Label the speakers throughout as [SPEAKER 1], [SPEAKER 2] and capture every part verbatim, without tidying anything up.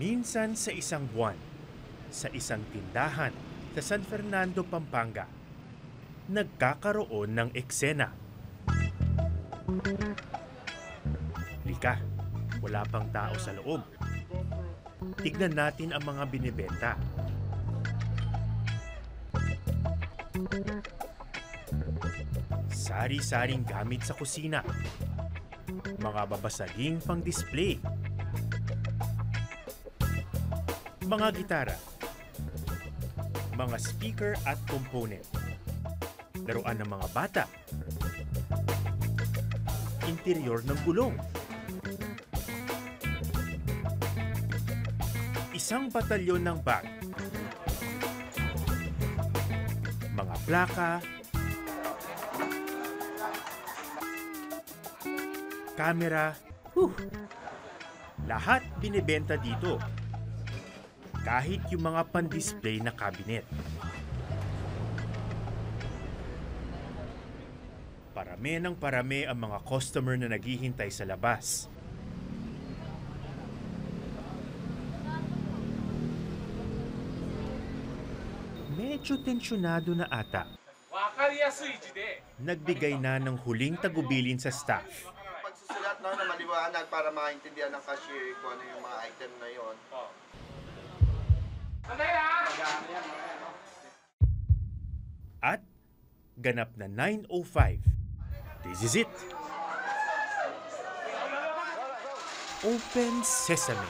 [SPEAKER 1] Minsan sa isang buwan, sa isang tindahan sa San Fernando, Pampanga, nagkakaroon ng eksena. Lika, wala pang tao sa loob. Tignan natin ang mga binibenta. Sari-saring gamit sa kusina. Mga babasaging pang-display. Mga gitara. Mga speaker at component. Laruan ng mga bata. Interior ng gulong. Isang batalyon ng bag. Mga plaka. Kamera. Huh. Lahat binibenta dito. Kahit yung mga pan-display na cabinet. Parami ng parami ang mga customer na naghihintay sa labas. Medyo tensyonado na ata. Nagbigay na ng huling tagubilin sa staff.
[SPEAKER 2] Pagsusulat no, na maliwanag para maintindihan ng cashier kung ano yung mga item na yon.
[SPEAKER 1] At ganap na nine oh five. This is it. Open Sesame.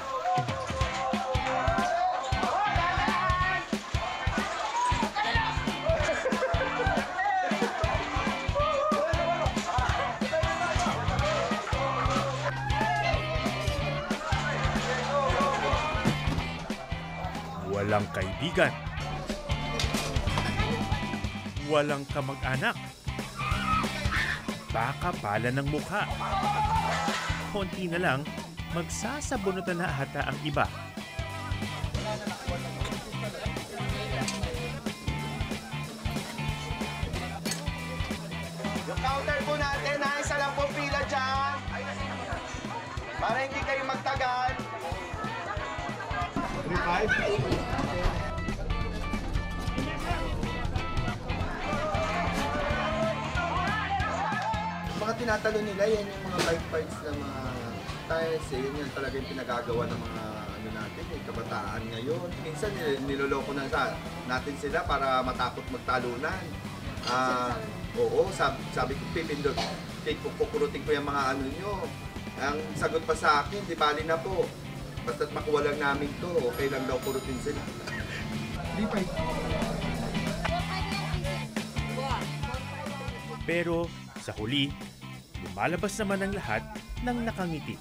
[SPEAKER 1] Walang kaibigan. Walang kamag-anak. Baka pala ng mukha. Konti na lang, magsasabunutan na ata ang iba.
[SPEAKER 2] Yung counter po natin, ha? Isa lang po pila dyan. Para hindi kayo magtagal. three five. Mga tinatalo nila, yan yung mga bike parts ng mga tires. Eh. Yun yung talaga yung pinagagawa ng mga ano natin, eh, kabataan ngayon. Minsan niloloko na sa, natin sila para matakot magtalunan. Ah, oo, sabi, sabi ko, pipindot, kukurutin ko yung mga ano nyo. Ang sagot pa sa akin, di bali na po. Basta't makuha lang namin to, okay lang daw kurutin sila.
[SPEAKER 1] Pero sa huli, lumalabas naman ang lahat ng nakangiti.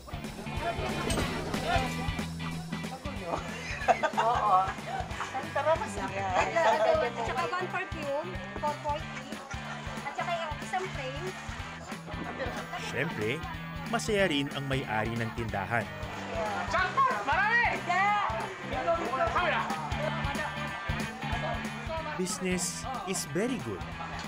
[SPEAKER 3] Oo. Tara, masaya. At saka one perfume, four forty. At saka isang frame.
[SPEAKER 1] Siyempre, masaya rin ang may-ari ng tindahan. Business is very good.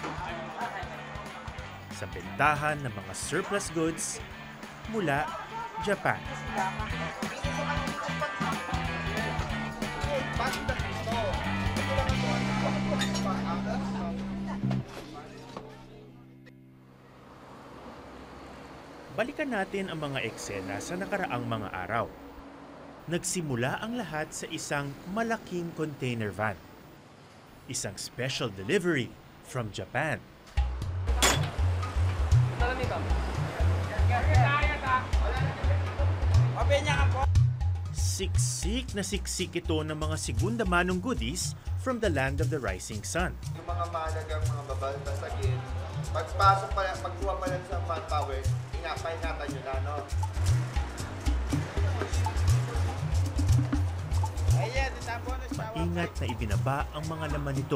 [SPEAKER 1] Sa bentahan ng mga surplus goods mula Japan. Balikan natin ang mga eksena sa nakaraang mga araw. Nagsimula ang lahat sa isang malaking container van. Isang special delivery from Japan. Siksik na siksik ito ng mga segunda manong goodies from the land of the rising sun.
[SPEAKER 2] Yung mga mahalagang mga babalbasagin, pagpasok pa lang, pagkuha pa lang sa manpower, ingapa-ingatan nyo na, no?
[SPEAKER 1] Maingat na ibinaba ang mga laman nito.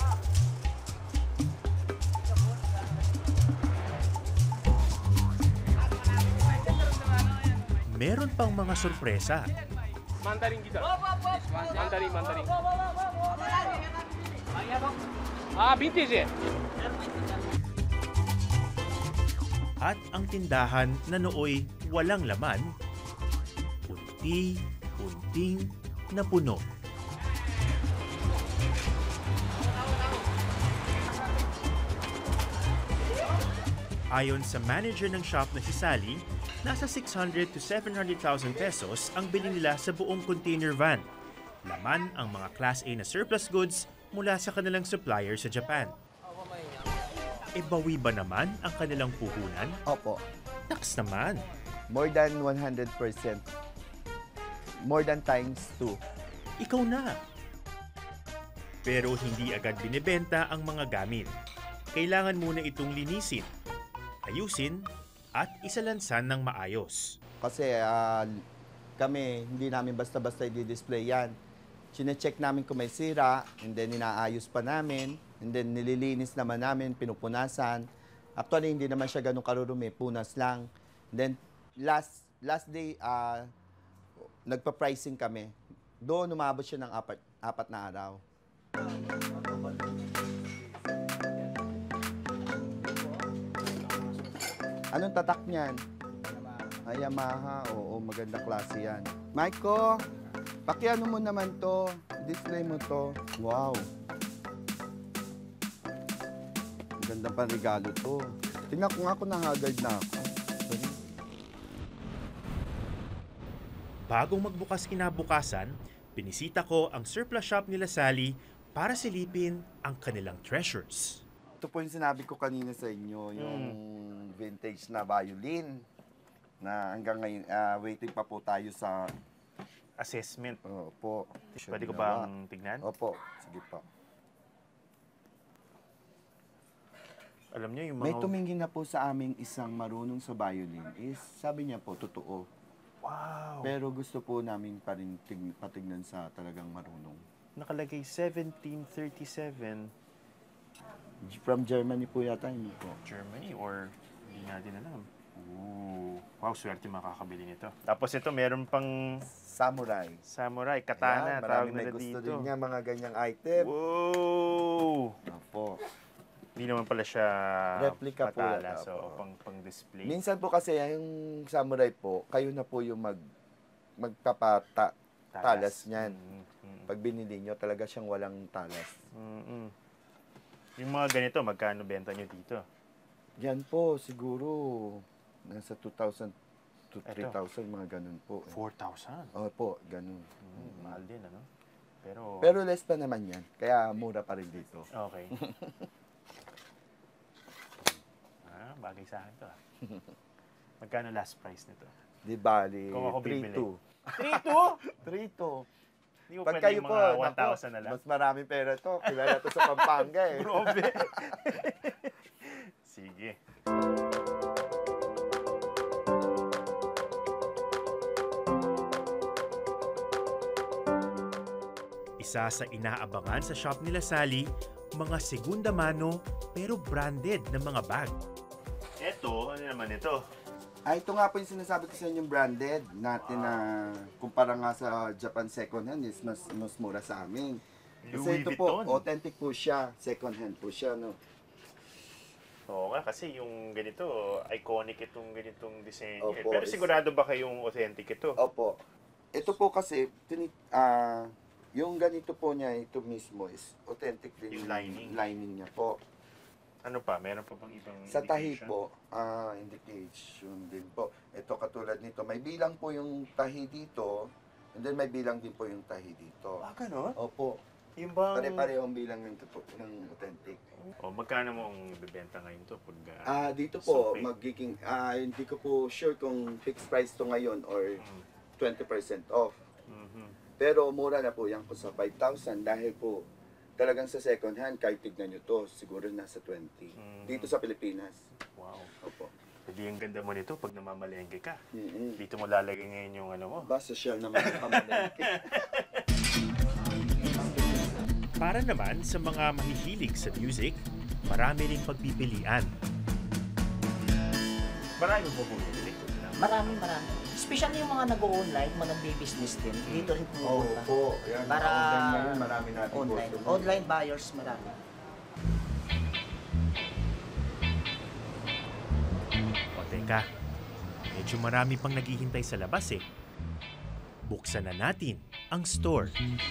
[SPEAKER 1] Meron pang mga sorpresa.
[SPEAKER 4] Mandarin kita. Mandarin, mandarin. Ah, vintage.
[SPEAKER 1] At ang tindahan na nooy walang laman, kunti punting na puno. Ayon sa manager ng shop na si Sally, nasa six hundred to seven hundred thousand pesos ang bili nila sa buong container van. Laman ang mga Class A na surplus goods mula sa kanilang supplier sa Japan. E bawi ba naman ang kanilang puhunan?
[SPEAKER 2] Opo.
[SPEAKER 1] Naks naman!
[SPEAKER 2] More than one hundred percent. More than times two.
[SPEAKER 1] Ikaw na! Pero hindi agad binibenta ang mga gamit. Kailangan muna itong linisin, ayusin, at isalansan ng maayos.
[SPEAKER 2] Kasi ah, kami, hindi namin basta-basta i-display yan. Chine-check namin kung may sira, and then inaayos pa namin, and then nililinis naman namin, pinupunasan. Actually, hindi naman siya ganun karurumi, punas lang. And then, last last day, ah, nagpa-pricing kami. Doon, umabot siya ng apat, apat na araw. Anong tatak niyan? Ay, Yamaha. Oo, maganda klase yan. Maiko, pakiano mo naman to. Display mo to. Wow. Maganda pang regalo to. Tingnan ko nga kung nahagard na ako. Sorry.
[SPEAKER 1] Bagong magbukas kinabukasan, binisita ko ang surplus shop nila Sally para silipin ang kanilang treasures.
[SPEAKER 2] Ito po yung sinabi ko kanina sa inyo, yung vintage na violin na hanggang ngayon, ah, waiting pa po tayo sa...
[SPEAKER 1] Assessment.
[SPEAKER 2] Opo.
[SPEAKER 1] Pwede ko bang tignan?
[SPEAKER 2] Opo, sige po.
[SPEAKER 1] Alam niyo yung mga...
[SPEAKER 2] May tumingin na po sa aming isang marunong sa violin is, sabi niya po, totoo.
[SPEAKER 1] Wow!
[SPEAKER 2] Pero gusto po namin pa rin tig- patignan sa talagang marunong.
[SPEAKER 1] Nakalagay seventeen thirty-seven.
[SPEAKER 2] From Germany po yata, hindi po.
[SPEAKER 1] Germany or hindi natin alam. Ooh. Wow, swerte makakabili nito. Tapos ito, meron pang
[SPEAKER 2] Samurai.
[SPEAKER 1] samurai, katana,
[SPEAKER 2] Ayan,
[SPEAKER 1] tawag
[SPEAKER 2] marami may
[SPEAKER 1] nila
[SPEAKER 2] gusto
[SPEAKER 1] dito.
[SPEAKER 2] din niya, mga ganyang item.
[SPEAKER 1] Wow!
[SPEAKER 2] Opo.
[SPEAKER 1] Hindi naman pala siya
[SPEAKER 2] Replica po
[SPEAKER 1] patala,
[SPEAKER 2] yan,
[SPEAKER 1] so
[SPEAKER 2] opo.
[SPEAKER 1] pang, pang display.
[SPEAKER 2] Minsan po kasi, yung samurai po, kayo na po yung mag, magpapata, talas niyan.
[SPEAKER 1] Mm, mm,
[SPEAKER 2] Pag binili nyo, talaga siyang walang talas.
[SPEAKER 1] mm, mm. Yung mga ganito, magkano benta nyo dito?
[SPEAKER 2] Yan po, siguro, nasa two thousand to
[SPEAKER 1] Eto.
[SPEAKER 2] three thousand, mga ganun po.
[SPEAKER 1] four thousand.
[SPEAKER 2] Opo, ganun.
[SPEAKER 1] Mm, mahal din, ano? Pero,
[SPEAKER 2] Pero less pa naman yan, kaya mura pa rin dito.
[SPEAKER 1] okay. ah, bagay sa akin to. ah. Magkano last price nito?
[SPEAKER 2] Di bali,
[SPEAKER 1] Kung ako
[SPEAKER 2] three
[SPEAKER 1] bibili.
[SPEAKER 2] two.
[SPEAKER 1] three two?
[SPEAKER 2] three two.
[SPEAKER 1] Hindi mo
[SPEAKER 2] Pag
[SPEAKER 1] pwede
[SPEAKER 2] kayo
[SPEAKER 1] yung
[SPEAKER 2] po,
[SPEAKER 1] mga
[SPEAKER 2] naku,
[SPEAKER 1] one thousand na lang?
[SPEAKER 2] mas maraming pera to. Kilala to sa Pampanga eh.
[SPEAKER 1] Grabe. Sige. Isa sa inaabangan sa shop nila Sally, mga segunda mano pero branded na mga bag. Eto, ano naman ito?
[SPEAKER 2] Ah, ito nga po yung sinasabi ko sa inyong branded natin na kumpara nga sa Japan second hand is mas, mas mura sa amin. Kasi
[SPEAKER 1] Louis
[SPEAKER 2] ito po,
[SPEAKER 1] Vuitton.
[SPEAKER 2] authentic po siya, second hand po siya, no?
[SPEAKER 1] Oo nga, kasi yung ganito, iconic itong ganitong disenyo. eh.
[SPEAKER 2] Opo,
[SPEAKER 1] Pero
[SPEAKER 2] is-
[SPEAKER 1] sigurado ba kayong authentic ito?
[SPEAKER 2] Opo. Ito po kasi, tini, ah, yung ganito po niya, ito mismo is authentic din
[SPEAKER 1] Yung lining.
[SPEAKER 2] lining niya po.
[SPEAKER 1] Ano pa? Meron pa bang ibang
[SPEAKER 2] Sa tahi
[SPEAKER 1] indication?
[SPEAKER 2] po, ah, indication din po. Ito katulad nito, may bilang po yung tahi dito, and then may bilang din po yung tahi dito.
[SPEAKER 1] Ah, ganun?
[SPEAKER 2] Opo.
[SPEAKER 1] Yung bang...
[SPEAKER 2] Pare-parehong bilang ng, ng authentic.
[SPEAKER 1] O, magkano mo ang ibibenta ngayon to? Pag, ah,
[SPEAKER 2] Ah, dito po,
[SPEAKER 1] suki?
[SPEAKER 2] magiging, ah, hindi ko po sure kung fixed price to ngayon or
[SPEAKER 1] Mm.
[SPEAKER 2] twenty percent off.
[SPEAKER 1] Mhm.
[SPEAKER 2] Pero mura na po yan po sa five thousand dahil po talagang sa second hand, kahit tignan nyo to, siguro nasa twenty.
[SPEAKER 1] Mhm.
[SPEAKER 2] Dito sa Pilipinas.
[SPEAKER 1] Wow.
[SPEAKER 2] Opo.
[SPEAKER 1] Hindi ang ganda mo nito pag namamalengke ka.
[SPEAKER 2] Mm-mm.
[SPEAKER 1] Dito mo lalagay ngayon yung ano mo.
[SPEAKER 2] Ba, social naman ang pamalengke.
[SPEAKER 1] Para naman sa mga mahihilig sa music, marami ring pagpipilian. Marami mo bumili.
[SPEAKER 5] Marami, marami. Especially yung mga nag-o-online, mga nag-business din, dito rin
[SPEAKER 2] Oo
[SPEAKER 5] pumunta.
[SPEAKER 2] po. Yan,
[SPEAKER 5] Para
[SPEAKER 2] online ngayon, marami natin
[SPEAKER 5] online.
[SPEAKER 2] customer.
[SPEAKER 5] Online buyers, marami.
[SPEAKER 1] O teka, medyo marami pang naghihintay sa labas eh. Buksan na natin ang store.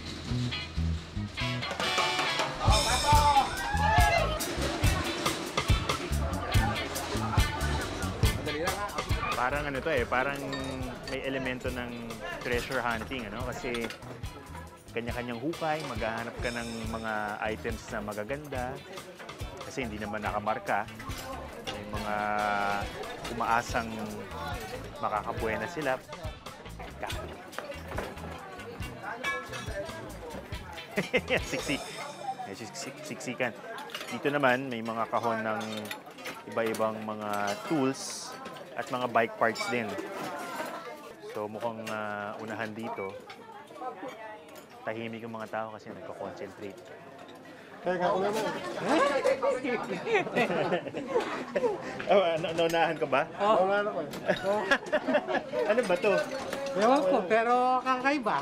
[SPEAKER 6] Parang ano to eh, parang may elemento ng treasure hunting, ano? Kasi kanya-kanyang hukay, maghahanap ka ng mga items na magaganda. Kasi hindi naman nakamarka. May mga umaasang makakabuena sila. Siksi. May sik- siksikan. Dito naman, may mga kahon ng iba-ibang mga tools at mga bike parts din. So mukhang uh, unahan dito. Tahimik yung mga tao kasi nagko-concentrate.
[SPEAKER 7] Teka, una mo.
[SPEAKER 6] Oh, na- naunahan ka ba?
[SPEAKER 7] Oo nga naman.
[SPEAKER 6] Ano ba to?
[SPEAKER 7] Ewan ko, pero kakaiba.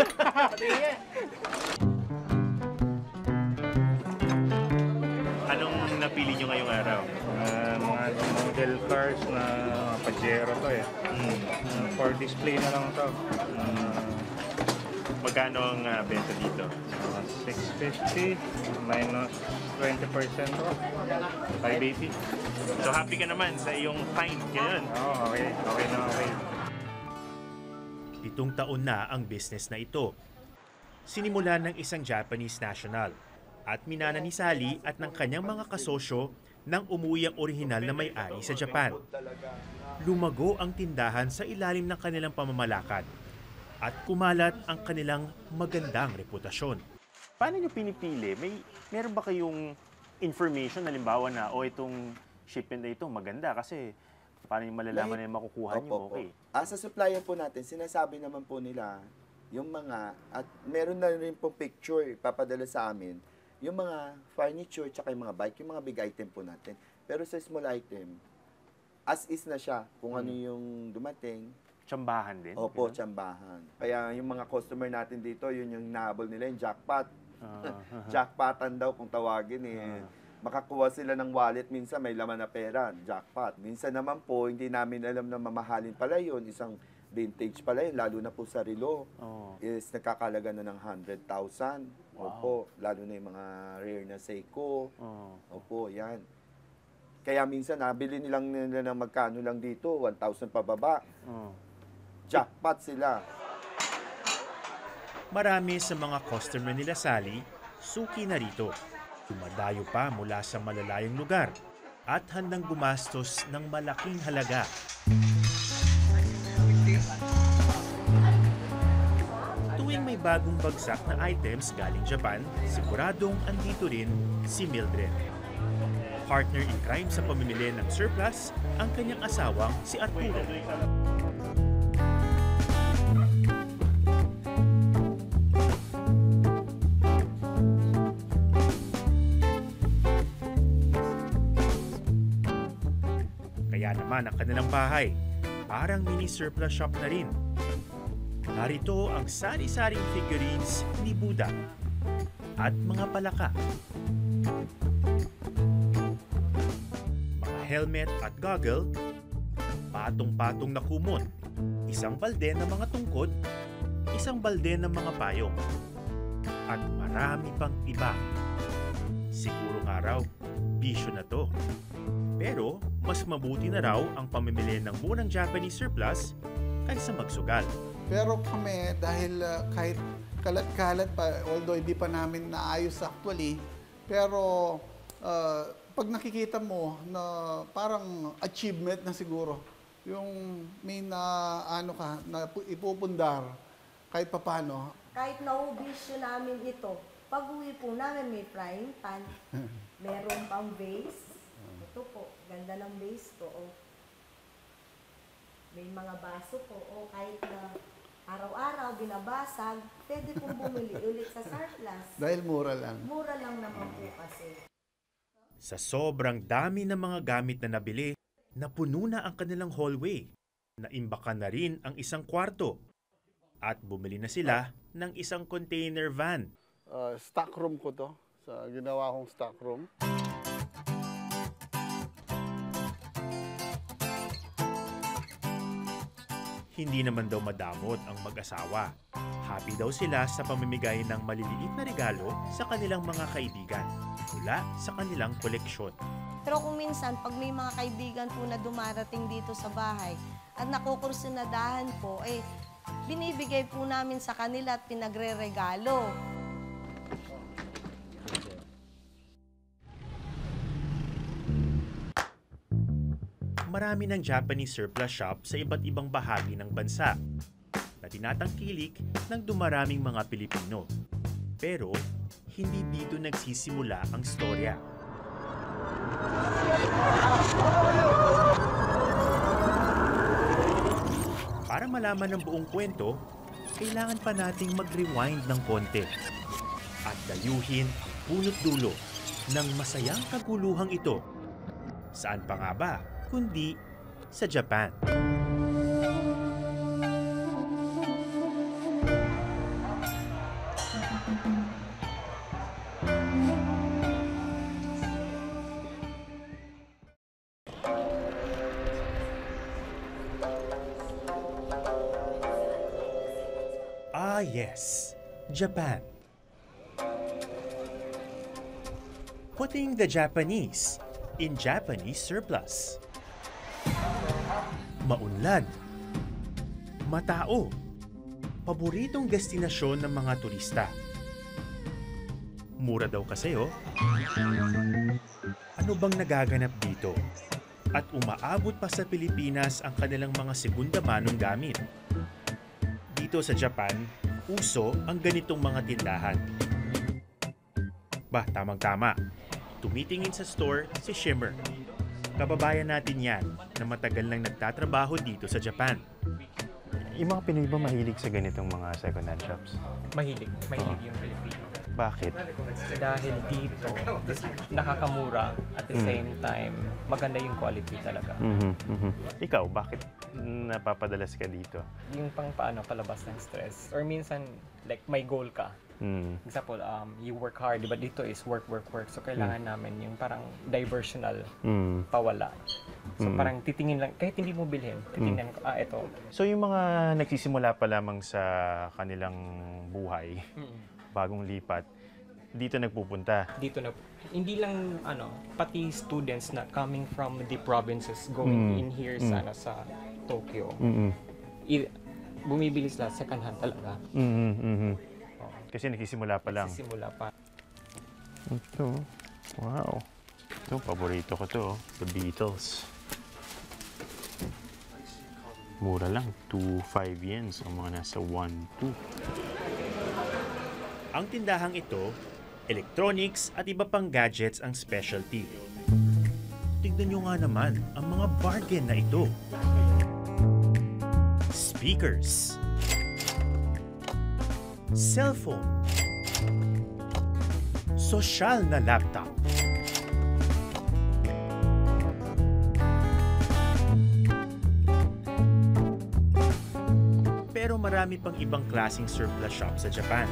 [SPEAKER 6] Anong napili nyo ngayong araw?
[SPEAKER 8] Uh, mga model cars na Pajero to eh.
[SPEAKER 6] Hmm.
[SPEAKER 8] Uh, for display na lang to. Uh,
[SPEAKER 6] Magkano ang uh, benta dito?
[SPEAKER 8] uh, six fifty minus twenty percent off. five eighty.
[SPEAKER 6] So happy ka naman sa iyong find ngayon.
[SPEAKER 8] Oo, oh, okay. Okay na okay.
[SPEAKER 1] Pitong taon na ang business na ito. Sinimulan ng isang Japanese national at minana ni Sally at ng kanyang mga kasosyo nang umuwi ang orihinal na may-ari sa Japan. Lumago ang tindahan sa ilalim ng kanilang pamamalakad at kumalat ang kanilang magandang reputasyon.
[SPEAKER 6] Paano nyo pinipili? May, meron ba kayong information, halimbawa na, o oh, itong shipment na ito maganda kasi paano yung malalaman na yung makukuha nyo? Okay.
[SPEAKER 2] Ah, sa supplier po natin, sinasabi naman po nila yung mga, at meron na rin po picture, papadala sa amin, yung mga furniture, tsaka yung mga bike, yung mga big item po natin. Pero sa small item, as is na siya, kung ano yung dumating.
[SPEAKER 6] Tsambahan din?
[SPEAKER 2] Opo, tsambahan. Kaya yung mga customer natin dito, yun yung nahabol nila, yung jackpot.
[SPEAKER 6] Uh,
[SPEAKER 2] Jackpotan daw kung tawagin eh.
[SPEAKER 6] Uh.
[SPEAKER 2] Makakuha sila ng wallet, minsan may laman na pera, jackpot. Minsan naman po, hindi namin alam na mamahalin pala yun, isang vintage pala yun, lalo na po sa relo,
[SPEAKER 6] oh.
[SPEAKER 2] is nakakalaga na ng one hundred thousand.
[SPEAKER 6] Wow.
[SPEAKER 2] Opo, lalo na yung mga rare na Seiko.
[SPEAKER 6] Oh.
[SPEAKER 2] Opo, yan. Kaya minsan, nabili nilang nila ng magkano lang dito, one thousand pababa.
[SPEAKER 6] Oh.
[SPEAKER 2] Jackpot sila.
[SPEAKER 1] Marami sa mga customer nila Sally, suki na rito. Dumadayo pa mula sa malalayong lugar at handang gumastos ng malaking halaga. Tuwing may bagong bagsak na items galing Japan, siguradong andito rin si Mildred. Partner in crime sa pamimili ng surplus ang kanyang asawang si Arturo. Kaya naman ang kanilang bahay, parang mini surplus shop na rin. Narito ang sari-saring figurines ni Buddha at mga palaka. Mga helmet at goggle, patong-patong na kumot, isang balde ng mga tungkod, isang balde ng mga payong, at marami pang iba. Siguro nga raw, bisyo na to. Pero mas mabuti na raw ang pamimili ng murang Japanese surplus kaysa magsugal.
[SPEAKER 9] Pero kami, dahil uh, kahit kalat-kalat pa, although hindi pa namin naayos actually, pero uh, pag nakikita mo na parang achievement na siguro, yung may na ano ka, na ipupundar kahit papano.
[SPEAKER 3] Kahit naubisyo namin ito, pag uwi po namin may frying pan, meron pang vase. Ito po, ganda ng vase po. Oh. May mga baso po. O kahit na araw-araw binabasag, pwede pong bumili ulit sa surplus.
[SPEAKER 9] Dahil mura lang.
[SPEAKER 3] Mura lang naman po kasi.
[SPEAKER 1] Sa sobrang dami ng mga gamit na nabili, napuno na ang kanilang hallway. Naimbakan na rin ang isang kwarto. At bumili na sila ng isang container van.
[SPEAKER 7] Uh, stock room ko to. Sa ginawa kong stock room.
[SPEAKER 1] Hindi naman daw madamot ang mag-asawa. Happy daw sila sa pamimigay ng maliliit na regalo sa kanilang mga kaibigan mula sa kanilang koleksyon.
[SPEAKER 3] Pero kung minsan, pag may mga kaibigan po na dumarating dito sa bahay at nakukursunadahan po, eh, binibigay po namin sa kanila at pinagre-regalo.
[SPEAKER 1] Marami ng Japanese surplus shop sa iba't ibang bahagi ng bansa na tinatangkilik ng dumaraming mga Pilipino. Pero hindi dito nagsisimula ang storya. Para malaman ang buong kwento, kailangan pa nating mag-rewind ng konti at dayuhin ang punot dulo ng masayang kaguluhang ito. Saan pa nga ba kundi sa Japan? Ah yes, Japan. Putting the Japanese in Japanese surplus. Maunlad, matao, paboritong destinasyon ng mga turista. Mura daw kasi oh. Ano bang nagaganap dito? At umaabot pa sa Pilipinas ang kanilang mga segunda manong gamit. Dito sa Japan, uso ang ganitong mga tindahan. Bah, tamang-tama. Tumitingin sa store si Shimmer. Kababayan natin yan na matagal nang nagtatrabaho dito sa Japan.
[SPEAKER 6] Yung mga Pinoy ba mahilig sa ganitong mga second-hand shops?
[SPEAKER 10] Mahilig. Mahilig yung Pilipino.
[SPEAKER 6] Bakit?
[SPEAKER 10] Dahil dito, nakakamura at the
[SPEAKER 6] Mm.
[SPEAKER 10] same time, maganda yung quality talaga.
[SPEAKER 6] Mhm, mhm. Ikaw, bakit napapadalas ka dito?
[SPEAKER 10] Yung pang paano, palabas ng stress. Or minsan, like, may goal ka.
[SPEAKER 6] Mm.
[SPEAKER 10] Example, um, you work hard, di ba dito is work, work, work. So, kailangan namin yung parang diversional
[SPEAKER 6] Mm.
[SPEAKER 10] pawala. So,
[SPEAKER 6] Mm.
[SPEAKER 10] parang titingin lang, kahit hindi mo bilhin, titingnan ko, ah, ito.
[SPEAKER 6] So yung mga nagsisimula pa lamang sa kanilang buhay,
[SPEAKER 10] Mm.
[SPEAKER 6] bagong lipat, dito nagpupunta.
[SPEAKER 10] Dito na, hindi lang, ano, pati students na coming from the provinces going
[SPEAKER 6] Mm.
[SPEAKER 10] in here
[SPEAKER 6] Mm.
[SPEAKER 10] sa, ano, sa Tokyo,
[SPEAKER 6] Mm-mm.
[SPEAKER 10] i- bumibili sila second hand talaga.
[SPEAKER 6] Mhm, mhm. Kasi nagsisimula pa lang.
[SPEAKER 10] Simula pa.
[SPEAKER 6] Ito, wow. Ito, paborito ko to, The Beatles. Mura lang, two five yens, ang mga nasa one two.
[SPEAKER 1] Ang tindahang ito, electronics at iba pang gadgets ang specialty. Tignan nyo nga naman ang mga bargain na ito. Speakers, cellphone, sosyal na laptop, pero marami pang ibang klaseng surplus shop sa Japan.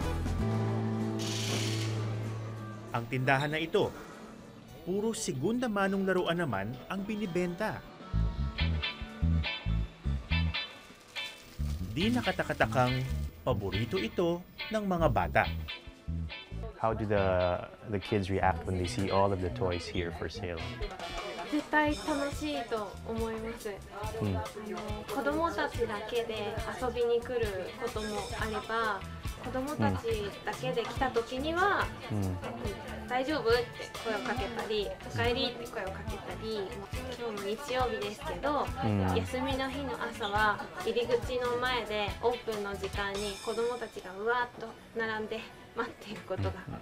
[SPEAKER 1] Ang tindahan na ito, puro segunda manong laruan naman ang binibenta. Di nakatakatakang paborito ito ng mga bata.
[SPEAKER 6] How do the the kids react when they see all of the toys here for sale?
[SPEAKER 11] 絶対楽しいと思います。
[SPEAKER 6] うん
[SPEAKER 11] あの子供たちだけで遊びに来ることもあれば、子供たちだけで来た時には、
[SPEAKER 6] うん
[SPEAKER 11] 大丈夫って声をかけたり、おかえりって声をかけたり、今日も日曜日ですけど、
[SPEAKER 6] うん
[SPEAKER 11] 休みの日の朝は入り口の前でオープンの時間に子供たちがうわーっと並んで待っていることが。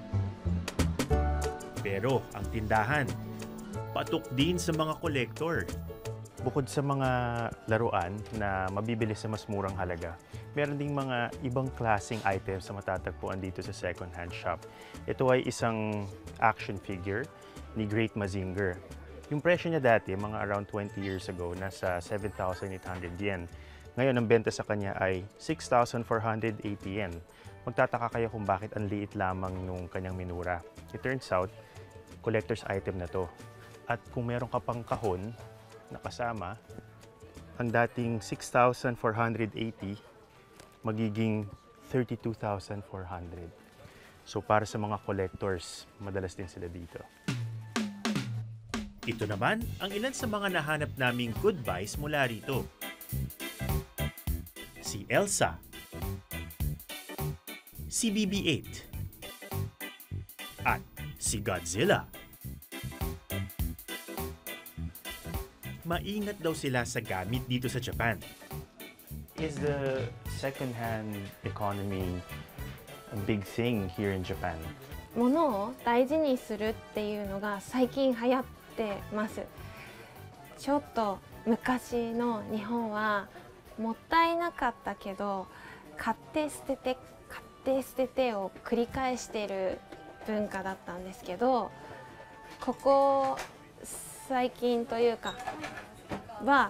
[SPEAKER 1] Pero ang tindahan, patok din sa mga kolektor.
[SPEAKER 6] Bukod sa mga laruan na mabibili sa mas murang halaga, meron ding mga ibang klaseng items na matatagpuan dito sa second-hand shop. Ito ay isang action figure ni Great Mazinger. Yung presyo niya dati, mga around twenty years ago, nasa seven thousand eight hundred yen. Ngayon, ang benta sa kanya ay six thousand four hundred eighty yen. Magtataka kayo kung bakit ang liit lamang nung kanyang minura. It turns out, collector's item na to. At kung meron ka pang kahon na kasama, ang dating six thousand four hundred eighty magiging thirty-two thousand four hundred. So para sa mga collectors, madalas din sila dito.
[SPEAKER 1] Ito naman ang ilan sa mga nahanap naming good buys mula rito. Si Elsa, si B B eight, at si Godzilla. Maingat daw sila sa gamit dito sa Japan.
[SPEAKER 6] Is the second-hand economy a big thing here in Japan?
[SPEAKER 11] 物を大事にするっていうのが最近流行ってます。ちょっと昔の日本はもったいなかったけど、買って捨てて買って捨ててを繰り返している文化だったんですけど、ここ最近というかは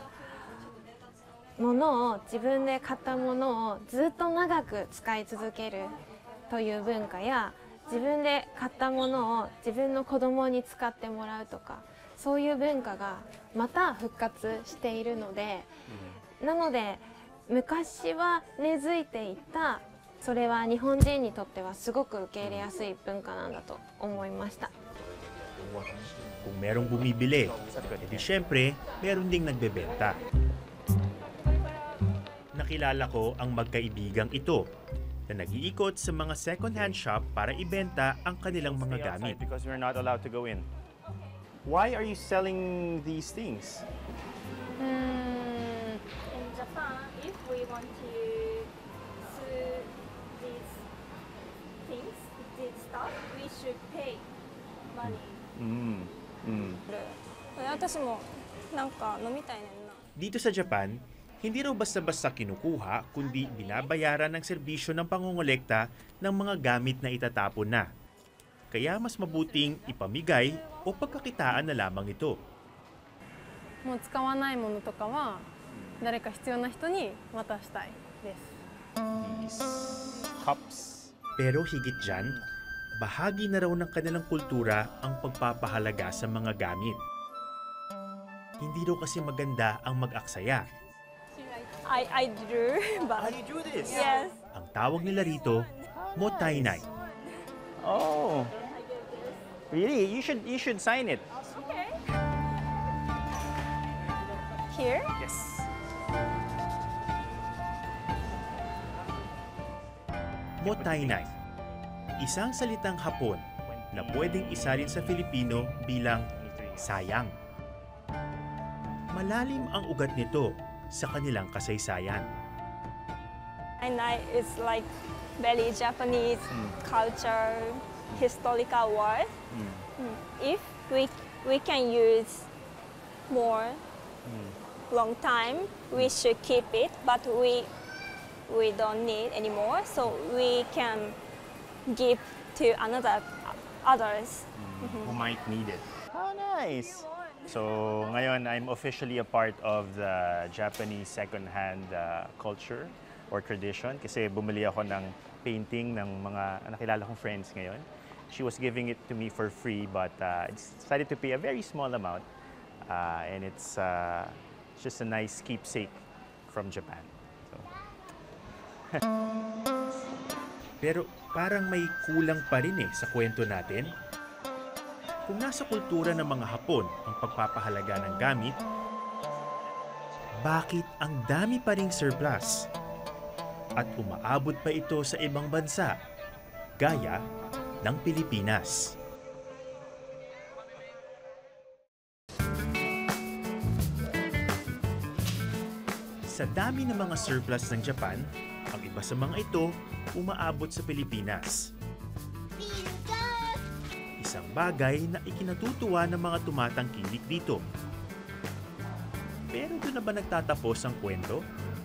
[SPEAKER 11] 物を自分で買ったものをずっと長く使い続けるという文化や、自分で買ったものを自分の子供に使ってもらうとか、そういう文化がまた復活しているので、なので昔は根付いていた、それは日本人にとってはすごく受け入れやすい文化なんだと思いました。
[SPEAKER 1] Kung merong bumibili, edi syempre, meron ding nagbebenta. Nakilala ko ang magkaibigang ito na nag-iikot sa mga second-hand shop para ibenta ang kanilang mga gamit.
[SPEAKER 6] Because we're not allowed to go in. Why are you selling these things?
[SPEAKER 11] Hmm.
[SPEAKER 12] In Japan, if we want to sell these things, this stuff, we should pay money.
[SPEAKER 6] Mm. Mm.
[SPEAKER 12] 私もなんか飲みたいねんな。
[SPEAKER 1] Dito sa Japan, hindi raw basta-basta kinukuha kundi binabayaran ng serbisyo ng pangongolekta ng mga gamit na itatapon na. Kaya mas mabuting ipamigay o pagkakitaan na lamang ito.
[SPEAKER 13] もう使わないものとかは誰か必要な人に渡したいです。
[SPEAKER 6] Cups.
[SPEAKER 1] Pero higit dyan, bahagi na raw ng kanilang kultura ang pagpapahalaga sa mga gamit. Hindi raw kasi maganda ang mag-aksaya.
[SPEAKER 12] I, I drew, but...
[SPEAKER 1] Ah, you drew this?
[SPEAKER 12] Yes.
[SPEAKER 1] Ang tawag nila rito, motainai.
[SPEAKER 6] Oh, really? You should you should sign it.
[SPEAKER 12] Okay. Here?
[SPEAKER 6] Yes.
[SPEAKER 1] Motainai. Isang salitang Hapon na pwedeng isalin sa Filipino bilang sayang. Malalim ang ugat nito sa kanilang kasaysayan.
[SPEAKER 12] And I, it's like very Japanese
[SPEAKER 6] Mm.
[SPEAKER 12] culture, historical word.
[SPEAKER 6] Mm.
[SPEAKER 12] Mm. If we we can use more
[SPEAKER 6] Mm.
[SPEAKER 12] long time, we should keep it, but we we don't need anymore, so we can give to another others
[SPEAKER 6] Who might need it. How nice! So ngayon, I'm officially a part of the Japanese second-hand uh, culture or tradition kasi bumili ako ng painting ng mga nakilala kong friends ngayon. She was giving it to me for free, but uh, I decided to pay a very small amount. Uh, and it's uh, just a nice keepsake from Japan. So.
[SPEAKER 1] Pero parang may kulang pa rin eh sa kwento natin. Kung nasa kultura ng mga Hapon ang pagpapahalaga ng gamit, bakit ang dami pa ring surplus? At umaabot pa ito sa ibang bansa, gaya ng Pilipinas. Sa dami ng mga surplus ng Japan, ang iba sa mga ito umaabot sa Pilipinas. Isang bagay na ikinatutuwa ng mga tumatangkilik dito. Pero doon na ba nagtatapos ang kwento?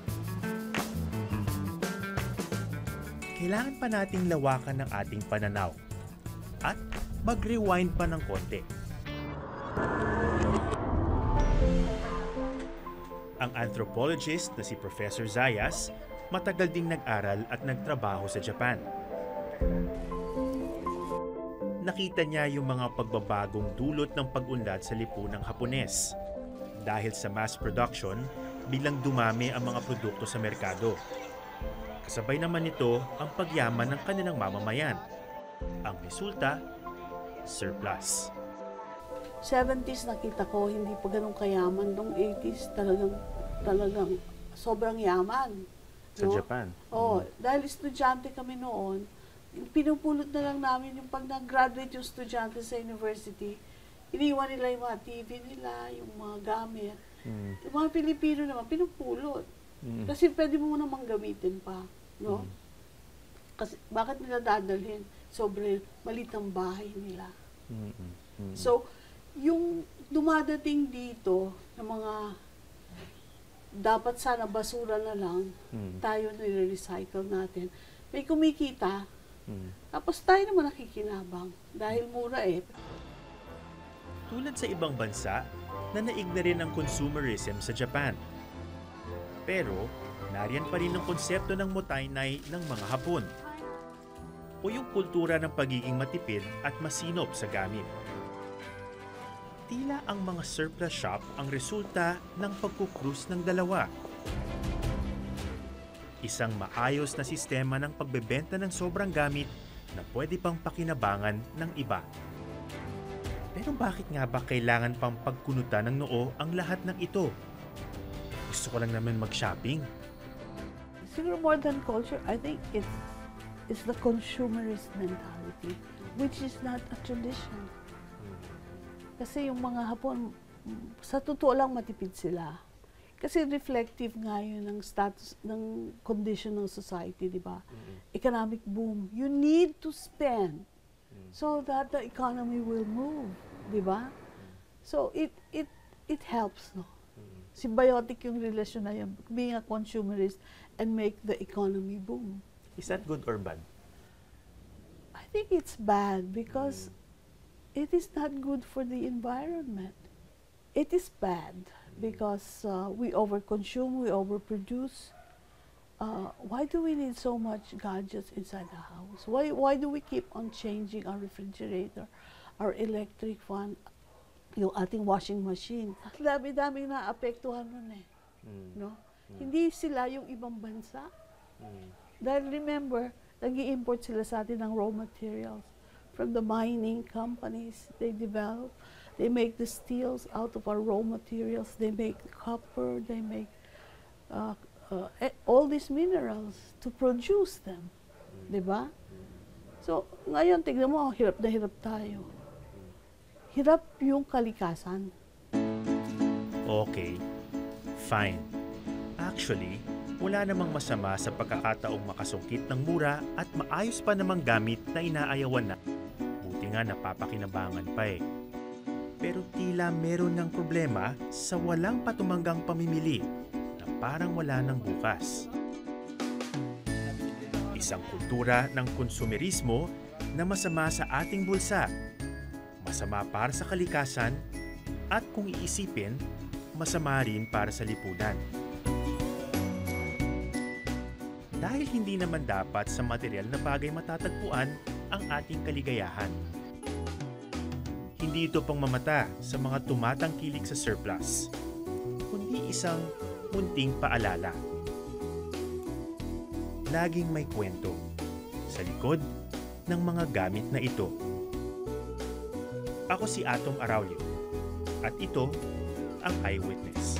[SPEAKER 1] Kailangan pa nating lawakan ng ating pananaw at mag-rewind pa ng konti. Ang anthropologist na si Professor Zayas matagal ding nag-aral at nagtrabaho sa Japan. Nakita niya yung mga pagbabagong dulot ng pag-unlad sa lipunang Hapones. Dahil sa mass production, bilang dumami ang mga produkto sa merkado. Kasabay naman nito ang pagyaman ng kanilang mamamayan. Ang resulta, surplus.
[SPEAKER 14] seventies nakita ko, hindi pa ganun kayaman. Noong eighties talagang, talagang sobrang yaman.
[SPEAKER 6] Sa
[SPEAKER 14] no?
[SPEAKER 6] Japan.
[SPEAKER 14] Oo, dahil estudyante kami noon, pinupulot na lang namin yung pag nag-graduate yung estudyante sa university, iniwan nila yung mga T V nila, yung mga gamit.
[SPEAKER 6] Mm.
[SPEAKER 14] Yung mga Pilipino naman, pinupulot.
[SPEAKER 6] Mm.
[SPEAKER 14] Kasi pwede mo namang gamitin pa. No?
[SPEAKER 6] Mm.
[SPEAKER 14] Kasi bakit nila dadalhin? Sobrang malit ang bahay nila.
[SPEAKER 6] Mm. Mm.
[SPEAKER 14] So, yung dumadating dito ng mga dapat sana basura na lang,
[SPEAKER 6] Mm.
[SPEAKER 14] tayo nire-recycle natin. May kumikita,
[SPEAKER 6] Mm.
[SPEAKER 14] tapos tayo naman nakikinabang dahil mura eh.
[SPEAKER 1] Tulad sa ibang bansa, nanaig na rin ang consumerism sa Japan. Pero, nariyan pa rin ang konsepto ng motainai ng mga Hapon o yung kultura ng pagiging matipid at masinop sa gamit. Tila ang mga surplus shop ang resulta ng pagkukrus ng dalawa. Isang maayos na sistema ng pagbebenta ng sobrang gamit na pwede pang pakinabangan ng iba. Pero bakit nga ba kailangan pang pagkunutan ng noo ang lahat ng ito? Gusto ko lang naman mag-shopping.
[SPEAKER 14] Siguro more than culture, I think it's, it's the consumerist mentality, which is not a tradition. Kasi yung mga Hapon, sa totoo lang matipid sila. Kasi reflective nga yun ng status, ng condition ng society, di ba? Mm-hmm. Economic boom. You need to spend mm-hmm. so that the economy will move, di ba? Mm-hmm. So it it it helps, no? Mm-hmm. Symbiotic yung relasyon na yun, being a consumerist and make the economy boom.
[SPEAKER 1] Is that good or bad?
[SPEAKER 14] I think it's bad because mm-hmm. it is not good for the environment. It is bad because uh, we overconsume, we overproduce. Uh, why do we need so much gadgets inside the house? Why, why do we keep on changing our refrigerator, our electric fan, yung ating washing machine? Dami-daming naapektuhan nun eh.
[SPEAKER 6] Mm.
[SPEAKER 14] No?
[SPEAKER 6] Mm.
[SPEAKER 14] Hindi sila yung ibang bansa.
[SPEAKER 6] Mm.
[SPEAKER 14] Dahil remember, nag-i-import sila sa atin ng raw materials from the mining companies. They develop. They make the steels out of our raw materials. They make copper. They make uh, uh, all these minerals to produce them. Mm. Diba? Mm. So, ngayon, tignan mo, hirap na hirap tayo. Hirap yung kalikasan.
[SPEAKER 1] Okay, fine. Actually, wala namang masama sa pagkakataong makasungkit ng mura at maayos pa namang gamit na inaayawan na. Buti nga napapakinabangan pa eh. Pero tila meron ng problema sa walang patumanggang pamimili na parang wala ng bukas. Isang kultura ng konsumerismo na masama sa ating bulsa, masama para sa kalikasan, at kung iisipin, masama rin para sa lipunan. Dahil hindi naman dapat sa material na bagay matatagpuan ang ating kaligayahan. Hindi ito pangmamata sa mga tumatangkilik sa surplus, kundi isang munting paalala. Laging may kwento sa likod ng mga gamit na ito. Ako si Atom Araulio at ito ang Eyewitness.